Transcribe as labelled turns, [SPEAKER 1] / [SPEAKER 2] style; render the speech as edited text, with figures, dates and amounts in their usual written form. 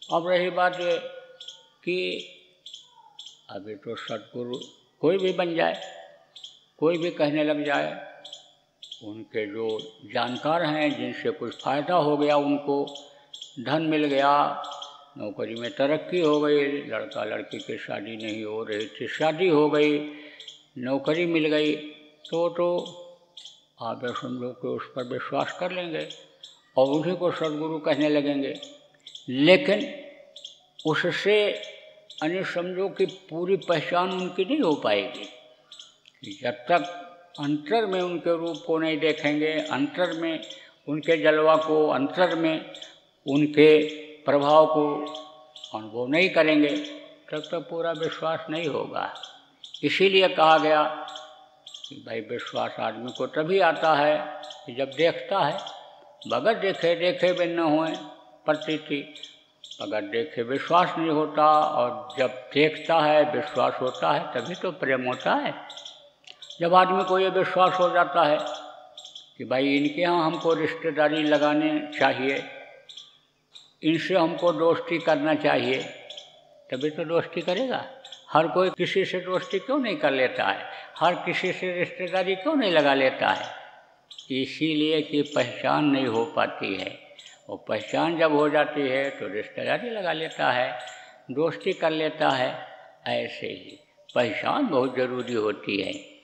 [SPEAKER 1] अब रही बात ये कि अभी तो सद्गुरु कोई भी बन जाए, कोई भी कहने लग जाए, उनके जो जानकार हैं, जिनसे कुछ फ़ायदा हो गया, उनको धन मिल गया, नौकरी में तरक्की हो गई, लड़का लड़की की शादी नहीं हो रही थी, शादी हो गई, नौकरी मिल गई, तो आप समझो कि उस पर विश्वास कर लेंगे और उन्हीं को सद्गुरु कहने लगेंगे। लेकिन उससे अन्य समझो कि पूरी पहचान उनकी नहीं हो पाएगी। जब तक अंतर में उनके रूप को नहीं देखेंगे, अंतर में उनके जलवा को, अंतर में उनके प्रभाव को अनुभव नहीं करेंगे, तब तक पूरा विश्वास नहीं होगा। इसीलिए कहा गया कि भाई विश्वास आदमी को तभी आता है कि जब देखता है। बगैर देखे देखे बिन न होए प्रतीति, बगैर देखे विश्वास नहीं होता, और जब देखता है विश्वास होता है, तभी तो प्रेम होता है। जब आदमी को ये विश्वास हो जाता है कि भाई इनके यहाँ हमको रिश्तेदारी लगाने चाहिए, इनसे हमको दोस्ती करना चाहिए, तभी तो दोस्ती करेगा। हर कोई किसी से दोस्ती क्यों नहीं कर लेता है, हर किसी से रिश्तेदारी क्यों नहीं लगा लेता है? इसीलिए कि पहचान नहीं हो पाती है। और पहचान जब हो जाती है तो रिश्तेदारी लगा लेता है, दोस्ती कर लेता है। ऐसे ही पहचान बहुत ज़रूरी होती है।